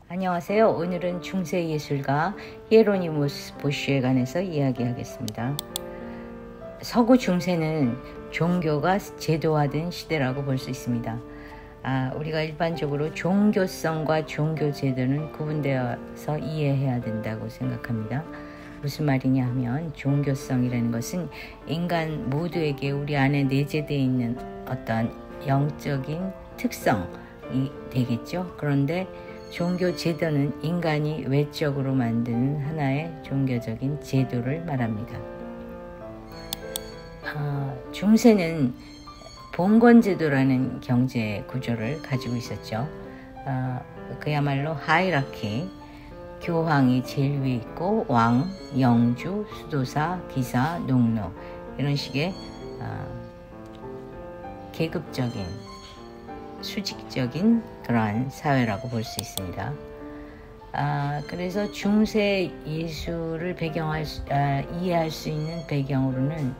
안녕하세요. 오늘은 중세예술가 히에로니모스 보슈에 관해서 이야기하겠습니다. 서구 중세는 종교가 제도화된 시대라고 볼 수 있습니다. 우리가 일반적으로 종교성과 종교제도는 구분되어서 이해해야 된다고 생각합니다. 무슨 말이냐 하면 종교성이라는 것은 인간 모두에게 우리 안에 내재되어 있는 어떤 영적인 특성이 되겠죠. 그런데 종교 제도는 인간이 외적으로 만드는 하나의 종교적인 제도를 말합니다. 중세는 봉건제도라는 경제 구조를 가지고 있었죠. 그야말로 하이라키, 교황이 제일 위에 있고 왕, 영주, 수도사, 기사, 농노 이런 식의 계급적인 수직적인 그러한 사회라고 볼 수 있습니다. 그래서 중세 예술을 이해할 수 있는 배경으로는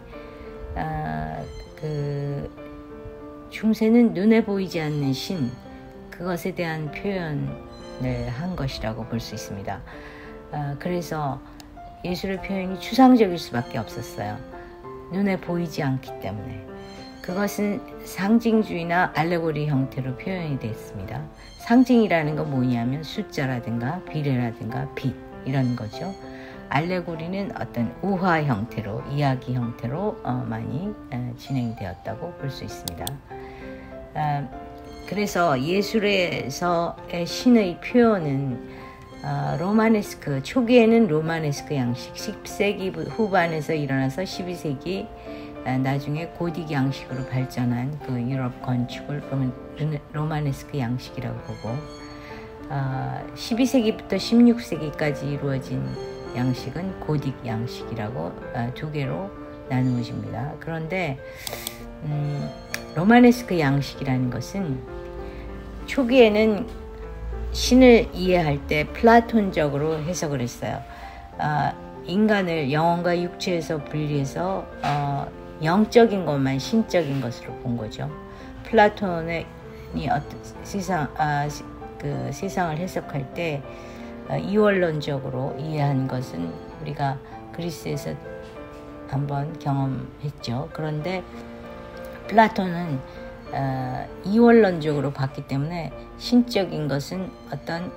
중세는 눈에 보이지 않는 신, 그것에 대한 표현을 한 것이라고 볼 수 있습니다. 그래서 예술의 표현이 추상적일 수밖에 없었어요. 눈에 보이지 않기 때문에. 그것은 상징주의나 알레고리 형태로 표현이 됐습니다. 상징이라는 건 뭐냐면 숫자라든가 비례라든가 빛 이런 거죠. 알레고리는 어떤 우화 형태로, 이야기 형태로 많이 진행되었다고 볼 수 있습니다. 그래서 예술에서의 신의 표현은 로마네스크, 초기에는 로마네스크 양식, 10세기 후반에서 일어나서 12세기 나중에 고딕 양식으로 발전한 그 유럽 건축을 로마네스크 양식이라고 보고 12세기부터 16세기까지 이루어진 양식은 고딕 양식이라고 두 개로 나누어집니다. 그런데 로마네스크 양식이라는 것은 초기에는 신을 이해할 때 플라톤적으로 해석을 했어요. 인간을 영혼과 육체에서 분리해서 영적인 것만 신적인 것으로 본 거죠. 플라톤이 세상을 해석할 때 이원론적으로 이해한 것은 우리가 그리스에서 한번 경험했죠. 그런데 플라톤은 이원론적으로 봤기 때문에 신적인 것은 어떤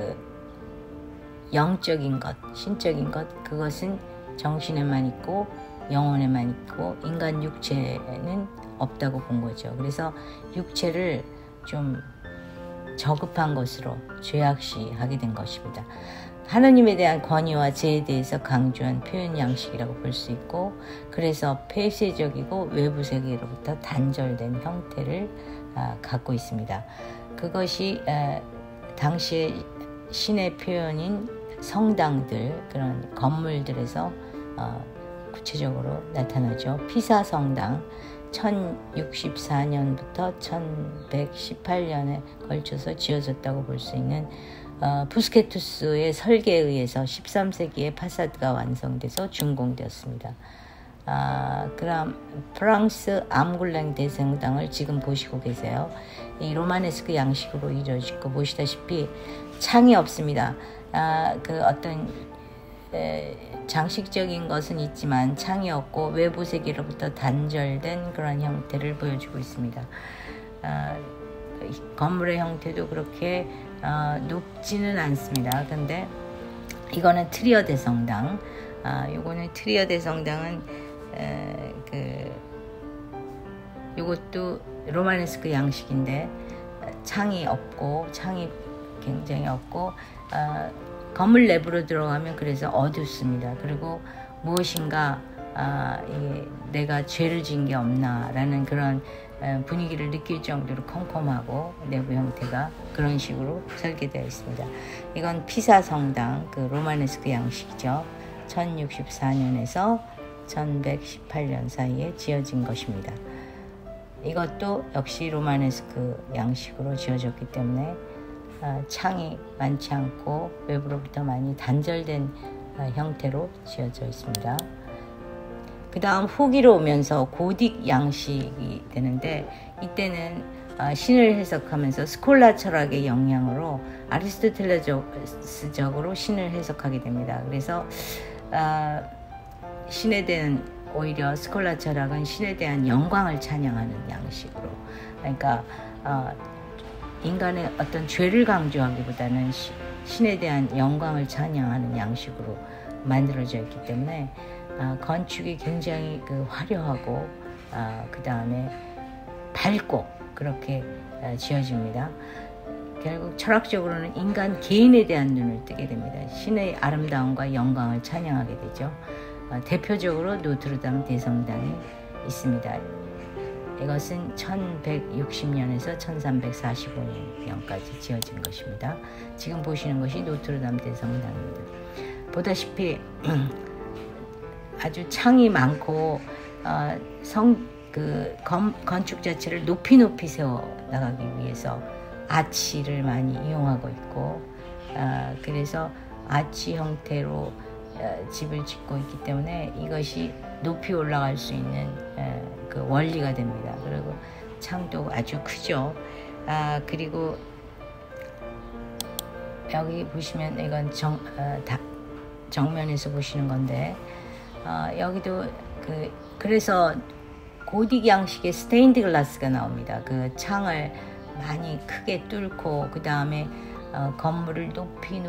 영적인 것, 신적인 것, 그것은 정신에만 있고 영혼에만 있고 인간 육체는 없다고 본 거죠. 그래서 육체를 좀 저급한 것으로 죄악시하게 된 것입니다. 하나님에 대한 권위와 죄에 대해서 강조한 표현 양식이라고 볼 수 있고, 그래서 폐쇄적이고 외부 세계로부터 단절된 형태를 갖고 있습니다. 그것이 당시의 신의 표현인 성당들, 그런 건물들에서 구체적으로 나타나죠. 피사 성당 1064년부터 1118년에 걸쳐서 지어졌다고 볼 수 있는 부스케투스의 설계에 의해서 13세기에 파사드가 완성돼서 준공되었습니다. 그럼 프랑스 앙굴랭 대성당을 지금 보시고 계세요. 이 로마네스크 양식으로 이루어지고 보시다시피 창이 없습니다. 장식적인 것은 있지만 창이 없고 외부 세계로부터 단절된 그런 형태를 보여주고 있습니다. 건물의 형태도 그렇게 높지는 않습니다. 근데 이거는 트리어 대성당. 요거는 트리어 대성당은 요것도 로마네스크 양식인데 창이 굉장히 없고 건물 내부로 들어가면 그래서 어둡습니다. 그리고 무엇인가 내가 죄를 지은 게 없나라는 그런 분위기를 느낄 정도로 컴컴하고 내부 형태가 그런 식으로 설계되어 있습니다. 이건 피사 성당, 로마네스크 양식이죠. 1064년에서 1118년 사이에 지어진 것입니다. 이것도 역시 로마네스크 양식으로 지어졌기 때문에 창이 많지 않고 외부로부터 많이 단절된 형태로 지어져 있습니다. 그 다음 후기로 오면서 고딕 양식이 되는데, 이때는 신을 해석하면서 스콜라 철학의 영향으로 아리스토텔레스적으로 신을 해석하게 됩니다. 그래서 신에 대한 오히려 스콜라 철학은 신에 대한 영광을 찬양하는 양식으로, 그러니까 인간의 어떤 죄를 강조하기보다는 신에 대한 영광을 찬양하는 양식으로 만들어져 있기 때문에 건축이 굉장히 화려하고 그 다음에 밝고 그렇게 지어집니다. 결국 철학적으로는 인간 개인에 대한 눈을 뜨게 됩니다. 신의 아름다움과 영광을 찬양하게 되죠. 대표적으로 노트르담 대성당이 있습니다. 이것은 1160년에서 1345년까지 지어진 것입니다. 지금 보시는 것이 노트르담 대성당입니다. 보다시피 아주 창이 많고 건축 자체를 높이 세워 나가기 위해서 아치를 많이 이용하고 있고, 그래서 아치 형태로 집을 짓고 있기 때문에 이것이 높이 올라갈 수 있는 그 원리가 됩니다. 그리고 창도 아주 크죠. 그리고 여기 보시면 이건 정면에서 보시는 건데, 여기도 그래서 고딕 양식의 스테인드 글라스가 나옵니다. 그 창을 많이 크게 뚫고 그 다음에 건물을 높이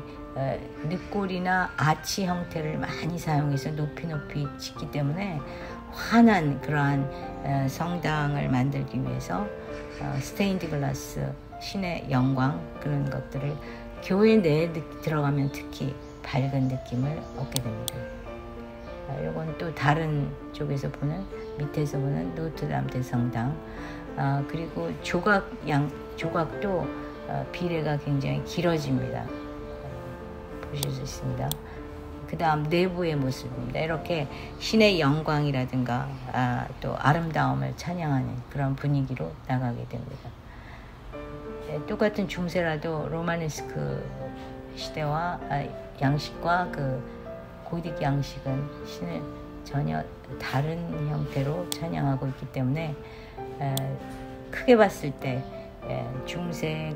늑골이나 아치 형태를 많이 사용해서 높이 짓기 때문에 환한 그러한 성당을 만들기 위해서 스테인드 글라스, 신의 영광, 그런 것들을 교회 내에 들어가면 특히 밝은 느낌을 얻게 됩니다. 이건 또 다른 쪽에서 보는, 밑에서 보는 노트르담 대성당. 그리고 조각도 비례가 굉장히 길어집니다. 보실 수 있습니다. 그 다음 내부의 모습입니다. 이렇게 신의 영광이라든가 또 아름다움을 찬양하는 그런 분위기로 나가게 됩니다. 똑같은 중세라도 로마네스크 시대와 양식과 고딕 양식은 신을 전혀 다른 형태로 찬양하고 있기 때문에 크게 봤을 때 중세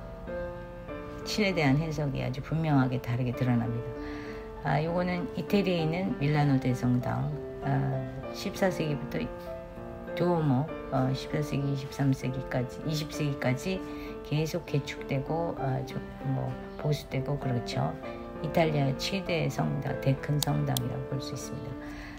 신에 대한 해석이 아주 분명하게 다르게 드러납니다. 요거는 이태리에 있는 밀라노 대성당, 14세기부터 두오모, 14세기, 23세기까지, 20세기까지 계속 개축되고 보수되고 그렇죠. 이탈리아의 최대 성당, 큰 성당이라고 볼 수 있습니다.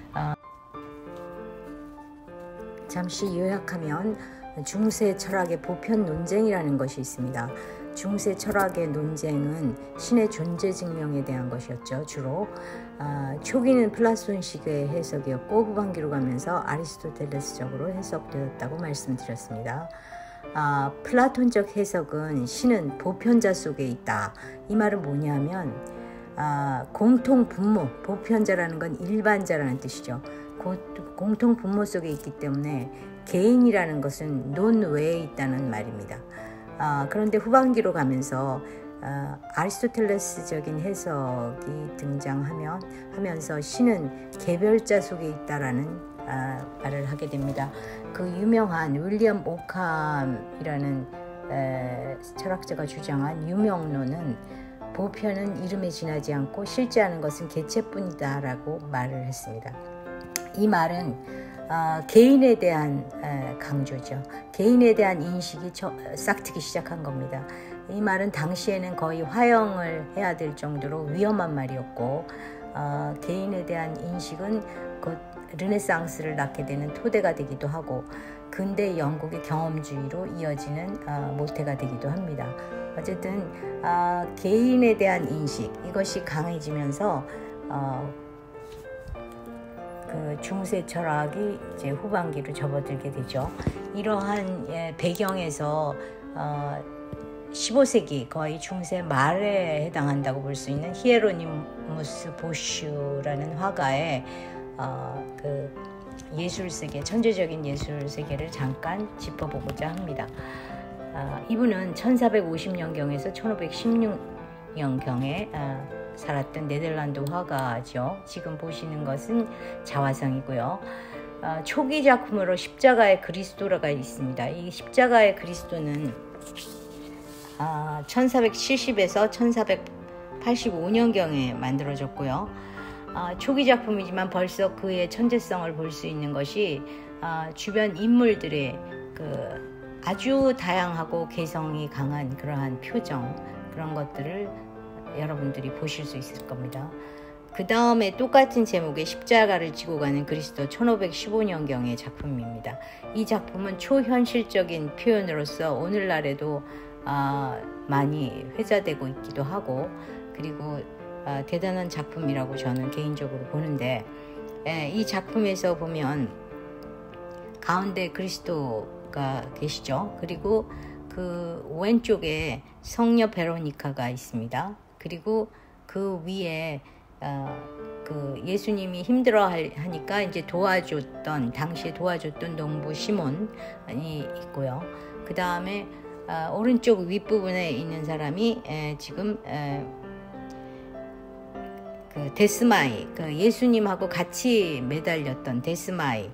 잠시 요약하면 중세 철학의 보편 논쟁이라는 것이 있습니다. 중세 철학의 논쟁은 신의 존재 증명에 대한 것이었죠. 주로 초기는 플라톤식의 해석이었고 후반기로 가면서 아리스토텔레스적으로 해석되었다고 말씀드렸습니다. 플라톤적 해석은 신은 보편자 속에 있다. 이 말은 뭐냐면 공통 분모, 보편자라는 건 일반자라는 뜻이죠. 공통 분모 속에 있기 때문에 개인이라는 것은 논외에 있다는 말입니다. 그런데 후반기로 가면서 아리스토텔레스적인 해석이 등장하면서 신은 개별자 속에 있다라는 말을 하게 됩니다. 그 유명한 윌리엄 오캄이라는 철학자가 주장한 유명론은 보편은 이름에 지나지 않고 실제하는 것은 개체뿐이다라고 말을 했습니다. 이 말은 개인에 대한 강조죠. 개인에 대한 인식이 싹트기 시작한 겁니다. 이 말은 당시에는 거의 화형을 해야 될 정도로 위험한 말이었고, 개인에 대한 인식은 곧 르네상스를 낳게 되는 토대가 되기도 하고 근대 영국의 경험주의로 이어지는 모태가 되기도 합니다. 어쨌든 개인에 대한 인식, 이것이 강해지면서 그 중세 철학이 이제 후반기로 접어들게 되죠. 이러한 배경에서 15세기 거의 중세 말에 해당한다고 볼 수 있는 히에로니무스 보슈라는 화가의 그 예술세계, 천재적인 예술세계를 잠깐 짚어보고자 합니다. 이분은 1450년경에서 1516년경에 살았던 네덜란드 화가죠. 지금 보시는 것은 자화상이고요. 초기 작품으로 십자가의 그리스도가 있습니다. 이 십자가의 그리스도는 1470에서 1485년경에 만들어졌고요. 초기 작품이지만 벌써 그의 천재성을 볼 수 있는 것이 주변 인물들의 그 아주 다양하고 개성이 강한 그러한 표정, 그런 것들을 여러분들이 보실 수 있을 겁니다. 그 다음에 똑같은 제목의 십자가를 지고 가는 그리스도 1515년경의 작품입니다. 이 작품은 초현실적인 표현으로서 오늘날에도 많이 회자되고 있기도 하고, 그리고 대단한 작품이라고 저는 개인적으로 보는데, 이 작품에서 보면 가운데 그리스도가 계시죠. 그리고 그 왼쪽에 성녀 베로니카가 있습니다. 그리고 그 위에 그 예수님이 힘들어 하니까 이제 당시에 도와줬던 농부 시몬이 있고요. 그 다음에 오른쪽 윗부분에 있는 사람이 지금 그 데스마이, 그 예수님하고 같이 매달렸던 데스마이,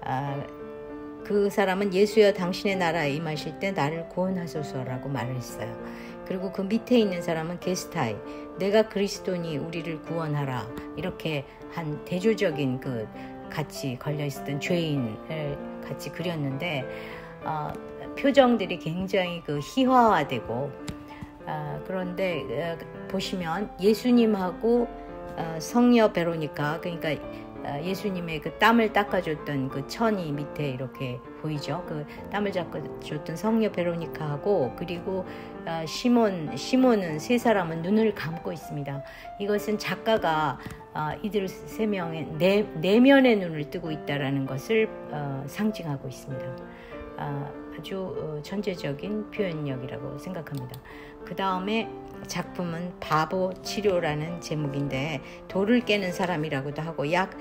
그 사람은 예수여 당신의 나라에 임하실 때 나를 구원하소서라고 말을 했어요. 그리고 그 밑에 있는 사람은 게스타이, 내가 그리스도니 우리를 구원하라, 이렇게 한 대조적인 그 같이 걸려있었던 죄인을 같이 그렸는데, 표정들이 굉장히 그 희화화되고, 그런데 보시면 예수님하고 성녀 베로니카, 그러니까 예수님의 그 땀을 닦아줬던 그 천이 밑에 이렇게 보이죠. 그 땀을 닦아줬던 성녀 베로니카하고, 그리고 시몬은, 세 사람은 눈을 감고 있습니다. 이것은 작가가 이들 세 명의 내면의 눈을 뜨고 있다라는 것을 상징하고 있습니다. 아주 천재적인 표현력이라고 생각합니다. 그 다음에 작품은 바보 치료라는 제목인데, 돌을 깨는 사람이라고도 하고 약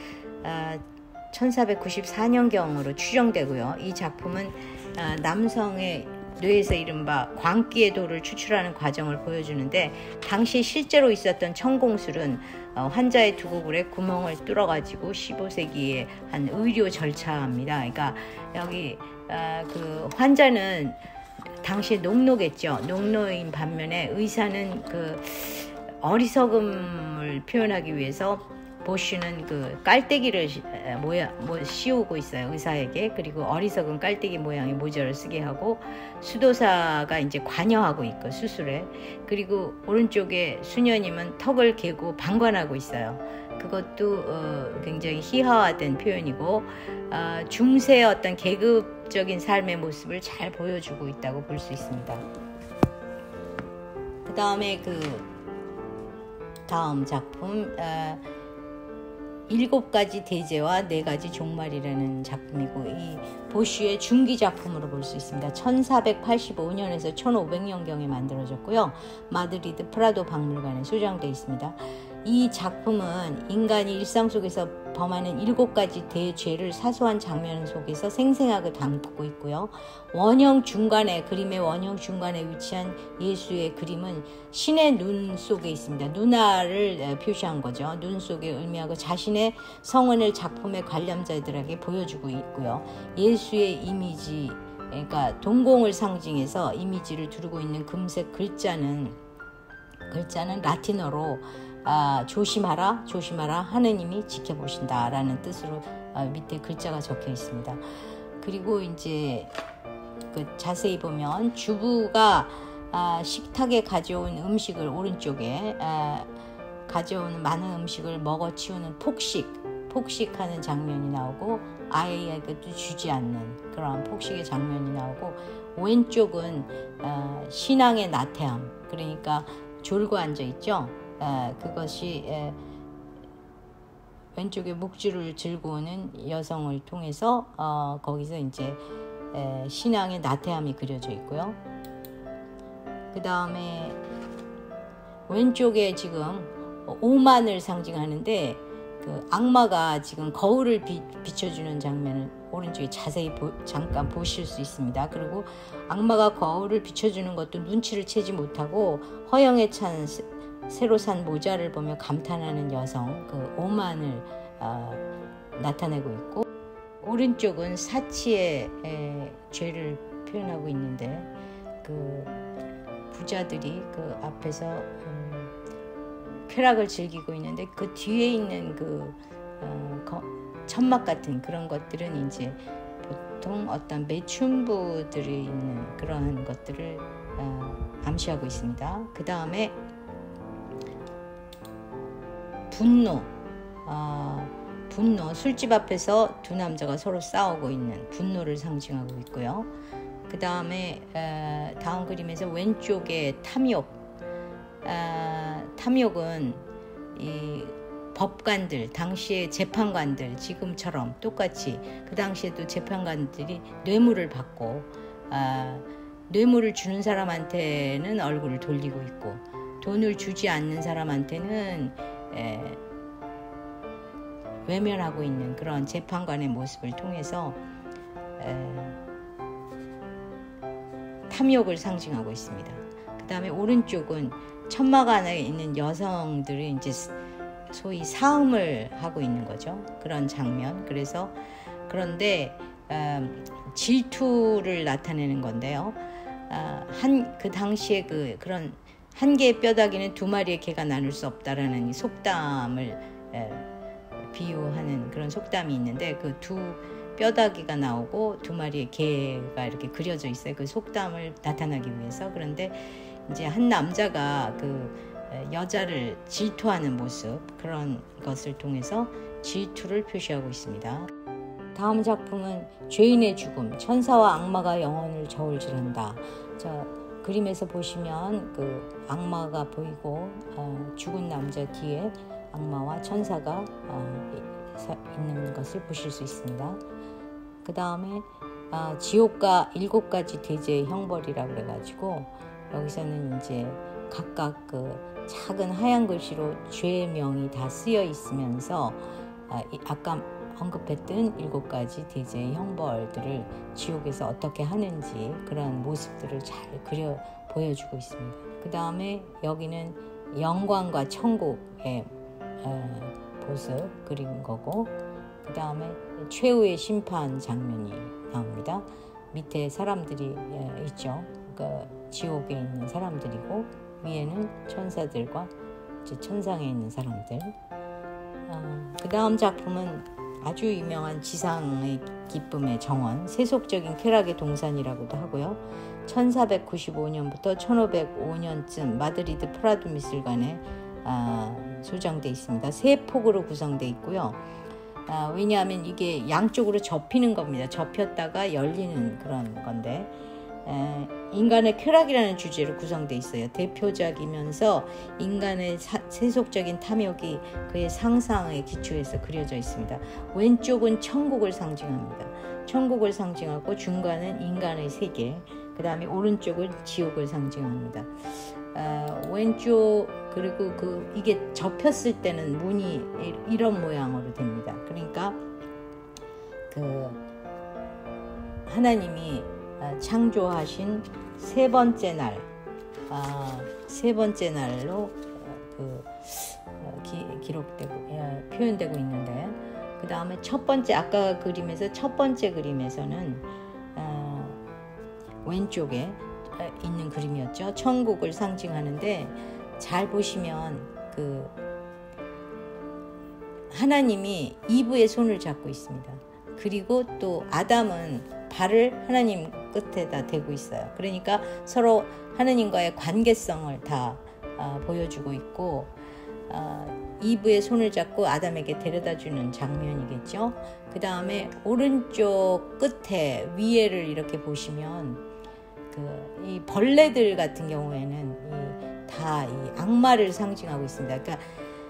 1494년경으로 추정되고요. 이 작품은 남성의 뇌에서 이른바 광기의 돌을 추출하는 과정을 보여주는데, 당시 실제로 있었던 천공술은 환자의 두고골에 구멍을 뚫어가지고 15세기에 한 의료 절차입니다. 그러니까 여기 그 환자는 당시에 농노겠죠. 농노인 반면에 의사는 그 어리석음을 표현하기 위해서 보쉬는 그 깔때기를 씌우고 있어요, 의사에게. 그리고 어리석은 깔때기 모양의 모자를 쓰게 하고, 수도사가 이제 관여하고 있고 수술에. 그리고 오른쪽에 수녀님은 턱을 개고 방관하고 있어요. 그것도 굉장히 희화화된 표현이고, 중세의 어떤 계급적인 삶의 모습을 잘 보여주고 있다고 볼 수 있습니다. 그 다음에 다음 작품 7가지 대제와 4가지 종말이라는 작품이고, 이 보쉬의 중기 작품으로 볼 수 있습니다. 1485년에서 1500년경에 만들어졌고요. 마드리드 프라도 박물관에 소장되어 있습니다. 이 작품은 인간이 일상 속에서 범하는 7가지 대죄를 사소한 장면 속에서 생생하게 담고 있고요. 그림의 원형 중간에 위치한 예수의 그림은 신의 눈 속에 있습니다. 누나를 표시한 거죠. 눈 속에 의미하고 자신의 성은을 작품의 관람자들에게 보여주고 있고요. 예수의 이미지, 그러니까 동공을 상징해서 이미지를 두르고 있는 금색 글자는 라틴어로 조심하라, 조심하라, 하느님이 지켜보신다 라는 뜻으로 밑에 글자가 적혀 있습니다. 그리고 이제 자세히 보면 주부가 식탁에 가져온 음식을, 오른쪽에 가져오는 많은 음식을 먹어치우는 폭식하는 장면이 나오고, 아이에게도 주지 않는 그런 폭식의 장면이 나오고, 왼쪽은 신앙의 나태함, 그러니까 졸고 앉아 있죠. 그것이 왼쪽에 묵주를 들고 오는 여성을 통해서 거기서 이제 신앙의 나태함이 그려져 있고요. 그 다음에 왼쪽에 지금 오만을 상징하는데, 그 악마가 지금 거울을 비춰주는 장면을 오른쪽에 자세히 잠깐 보실 수 있습니다. 그리고 악마가 거울을 비춰주는 것도 눈치를 채지 못하고 허영에 찬 새로 산 모자를 보며 감탄하는 여성, 그 오만을 나타내고 있고, 오른쪽은 사치의 죄를 표현하고 있는데 그 부자들이 그 앞에서 쾌락을 즐기고 있는데 그 뒤에 있는 그 천막 같은 그런 것들은 이제 보통 어떤 매춘부들이 있는 그러한 것들을 암시하고 있습니다. 그 다음에 분노, 술집 앞에서 두 남자가 서로 싸우고 있는 분노를 상징하고 있고요. 그 다음에 다음 그림에서 왼쪽에 탐욕은 이 법관들, 당시의 재판관들, 지금처럼 똑같이 그 당시에도 재판관들이 뇌물을 받고 뇌물을 주는 사람한테는 얼굴을 돌리고 있고 돈을 주지 않는 사람한테는 외면하고 있는 그런 재판관의 모습을 통해서 탐욕을 상징하고 있습니다. 그 다음에 오른쪽은 천막 안에 있는 여성들이 이제 소위 사음을 하고 있는 거죠. 그런 장면. 그런데 질투를 나타내는 건데요. 그 당시에 그런 한 개의 뼈다귀는 두 마리의 개가 나눌 수 없다라는 이 속담을 비유하는 그런 속담이 있는데 그 두 뼈다귀가 나오고 두 마리의 개가 이렇게 그려져 있어요. 그 속담을 나타나기 위해서. 그런데 이제 한 남자가 그 여자를 질투하는 모습, 그런 것을 통해서 질투를 표시하고 있습니다. 다음 작품은 죄인의 죽음, 천사와 악마가 영혼을 저울질한다. 자, 그림에서 보시면 그 악마가 보이고 죽은 남자 뒤에 악마와 천사가 있는 것을 보실 수 있습니다. 그 다음에 지옥과 7가지 대제의 형벌이라고 그래가지고 여기서는 이제 각각 그 작은 하얀 글씨로 죄명이 다 쓰여 있으면서 아까 언급했던 7가지 대제의 형벌들을 지옥에서 어떻게 하는지 그런 모습들을 잘 보여주고 있습니다. 그 다음에 여기는 영광과 천국의 모습 그린 거고, 그 다음에 최후의 심판 장면이 나옵니다. 밑에 사람들이 있죠. 그러니까 지옥에 있는 사람들이고 위에는 천사들과 이제 천상에 있는 사람들. 그 다음 작품은 아주 유명한 지상의 기쁨의 정원, 세속적인 쾌락의 동산이라고도 하고요. 1495년부터 1505년쯤 마드리드 프라도 미술관에 소장되어 있습니다. 세 폭으로 구성되어 있고요. 왜냐하면 이게 양쪽으로 접히는 겁니다. 접혔다가 열리는 그런 건데 인간의 쾌락이라는 주제로 구성되어 있어요. 대표작이면서 인간의 세속적인 탐욕이 그의 상상에 기초해서 그려져 있습니다. 왼쪽은 천국을 상징합니다. 천국을 상징하고 중간은 인간의 세계, 그 다음에 오른쪽은 지옥을 상징합니다. 왼쪽 그리고 이게 접혔을 때는 문이 이런 모양으로 됩니다. 그러니까 하나님이 창조하신 세 번째 날로 기록되고 표현되고 있는데, 그 다음에 아까 그림에서 첫 번째 그림에서는 왼쪽에 있는 그림이었죠. 천국을 상징하는데 잘 보시면 하나님이 이브의 손을 잡고 있습니다. 그리고 또 아담은 발을 하나님 끝에다 대고 있어요. 그러니까 서로 하나님과의 관계성을 다 보여주고 있고, 이브의 손을 잡고 아담에게 데려다주는 장면이겠죠. 그 다음에 오른쪽 끝에 위에를 이렇게 보시면 이 벌레들 같은 경우에는 다 이 악마를 상징하고 있습니다. 그러니까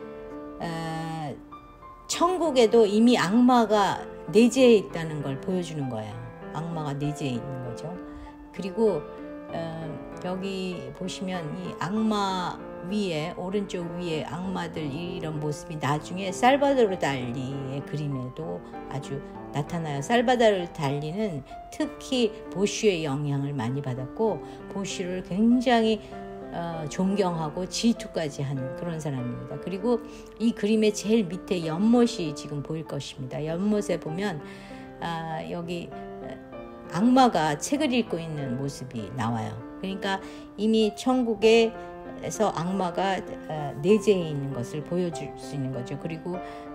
천국에도 이미 악마가 내재해 있다는 걸 보여주는 거예요. 악마가 내재해 있는 거죠. 그리고 여기 보시면 이 악마 위에, 오른쪽 위에 악마들 이런 모습이 나중에 살바도르 달리의 그림에도 아주 나타나요. 살바도르 달리는 특히 보슈의 영향을 많이 받았고 보슈를 굉장히 존경하고 질투까지 하는 그런 사람입니다. 그리고 이 그림의 제일 밑에 연못이 지금 보일 것입니다. 연못에 보면 여기 악마가 책을 읽고 있는 모습이 나와요. 그러니까 이미 천국에서 악마가 내재해 있는 것을 보여줄 수 있는 거죠. 그리고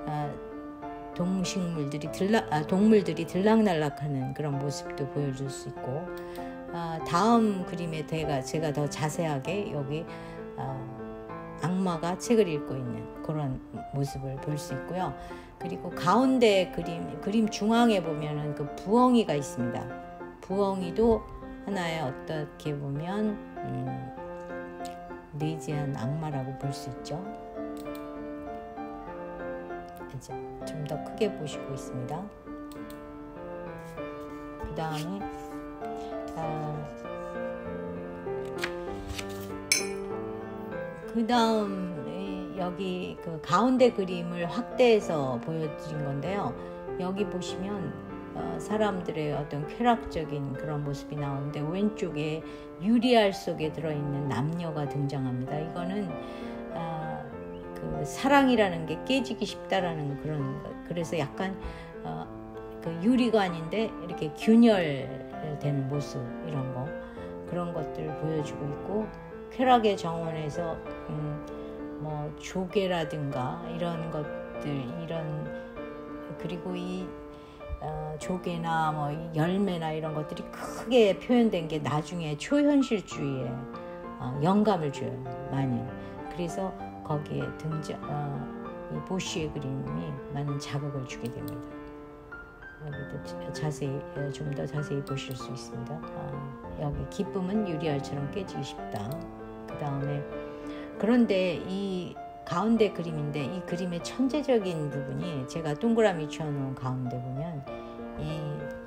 동물들이 들락날락하는 그런 모습도 보여줄 수 있고, 다음 그림에 제가 더 자세하게 여기 악마가 책을 읽고 있는 그런 모습을 볼 수 있고요. 그리고 가운데 그림 중앙에 보면은 그 부엉이가 있습니다. 부엉이도 하나의 어떻게 보면 내재한 악마라고 볼 수 있죠. 좀 더 크게 보시고 있습니다. 그 다음에 여기 그 가운데 그림을 확대해서 보여드린 건데요. 여기 보시면 사람들의 어떤 쾌락적인 그런 모습이 나오는데, 왼쪽에 유리알 속에 들어있는 남녀가 등장합니다. 이거는 그 사랑이라는 게 깨지기 쉽다라는 그래서 약간 그 유리관인데 이렇게 균열되는 모습, 그런 것들을 보여주고 있고, 쾌락의 정원에서 뭐 조개라든가 이런 것들, 그리고 이 조개나 뭐 열매나 이런 것들이 크게 표현된 게 나중에 초현실주의에 영감을 줘요, 많이. 그래서 거기에 이 보쉬의 그림이 많은 자극을 주게 됩니다. 여기도 좀 더 자세히 보실 수 있습니다. 여기 기쁨은 유리알처럼 깨지기 쉽다. 그 다음에 그런데 이 가운데 그림인데, 이 그림의 천재적인 부분이 제가 동그라미 치워놓은 가운데 보면 이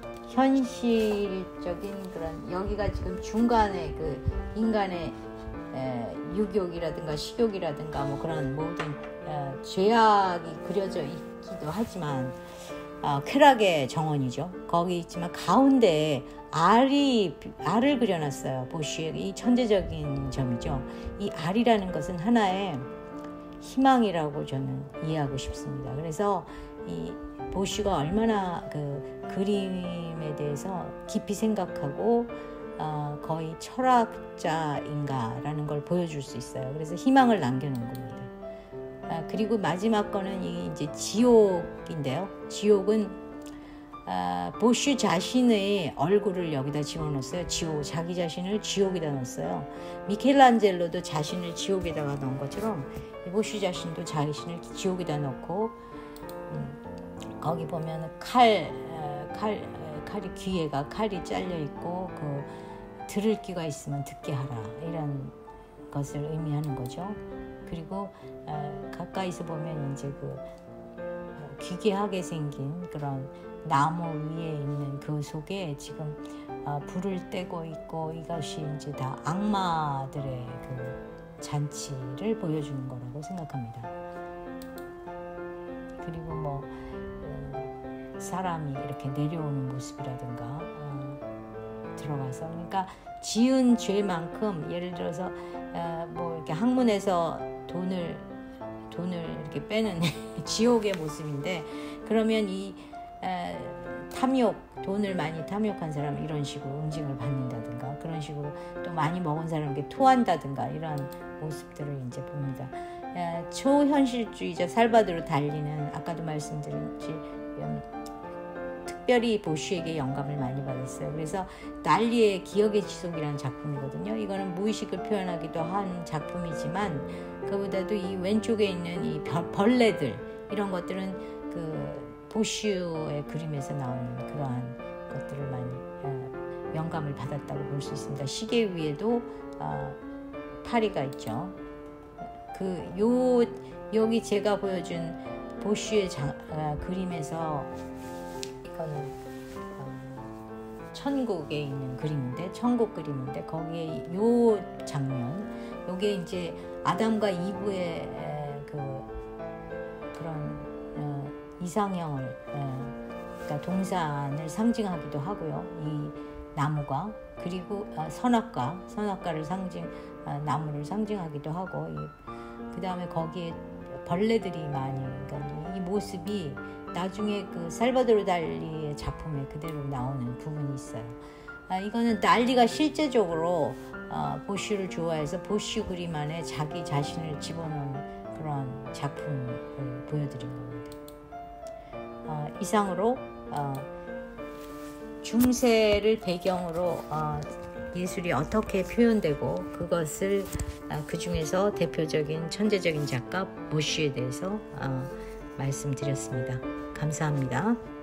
현실적인 그런, 여기가 지금 중간에 그 인간의 유욕이라든가 식욕이라든가 뭐 그런 모든 죄악이 그려져 있기도 하지만 쾌락의 정원이죠. 거기 있지만 가운데에 알을 그려놨어요. 보쉬의 이 천재적인 점이죠. 이 알이라는 것은 하나의 희망이라고 저는 이해하고 싶습니다. 그래서 이 보쉬가 얼마나 그 그림에 대해서 깊이 생각하고 거의 철학자인가라는 걸 보여줄 수 있어요. 그래서 희망을 남겨놓은 겁니다. 그리고 마지막 거는 이제 지옥인데요. 지옥은 보쉬 자신의 얼굴을 여기다 집어넣었어요. 자기 자신을 지옥에다 넣었어요. 미켈란젤로도 자신을 지옥에다가 넣은 것처럼 보쉬 자신도 자신을 지옥에다 넣고, 거기 보면 칼이 귀에가 칼이 잘려 있고, 그 들을 귀가 있으면 듣게 하라, 이런 것을 의미하는 거죠. 그리고 가까이서 보면 이제 그 기괴하게 생긴 그런 나무 위에 있는 그 속에 지금 불을 떼고 있고, 이것이 이제 다 악마들의 그 잔치를 보여주는 거라고 생각합니다. 그리고 뭐 사람이 이렇게 내려오는 모습이라든가 들어가서, 그러니까 지은 죄만큼, 예를 들어서 뭐 이렇게 학문에서 돈을 이렇게 빼는 지옥의 모습인데, 그러면 이 돈을 많이 탐욕한 사람 이런 식으로 응징을 받는다든가, 그런 식으로 또 많이 먹은 사람에게 토한다든가, 이런 모습들을 이제 봅니다. 초현실주의자 살바도르 달리는, 아까도 말씀드렸지, 특별히 보쉬에게 영감을 많이 받았어요. 그래서 달리의 기억의 지속이라는 작품이거든요. 이거는 무의식을 표현하기도 한 작품이지만, 그보다도 이 왼쪽에 있는 이 벌레들, 이런 것들은 그 보쉬의 그림에서 나오는 그러한 것들을 많이 영감을 받았다고 볼 수 있습니다. 시계 위에도 파리가 있죠. 여기 제가 보여준 보쉬의 그림에서, 이거는 천국에 있는 그림인데, 천국 그림인데, 거기에 요 장면, 요게 이제 아담과 이브의 그런 이상형을, 그러니까 동산을 상징하기도 하고요. 이 나무가, 그리고 선악과를 나무를 상징하기도 하고, 그 다음에 거기에 벌레들이 많이, 그러니까 이 모습이 나중에 그 살바도르 달리의 작품에 그대로 나오는 부분이 있어요. 이거는 달리가 실제적으로 보슈를 좋아해서 보슈 그림 안에 자기 자신을 집어넣은 그런 작품을 보여드린 겁니다. 이상으로 중세를 배경으로 예술이 어떻게 표현되고 그것을 그 중에서 대표적인 천재적인 작가 보슈에 대해서 말씀드렸습니다. 감사합니다.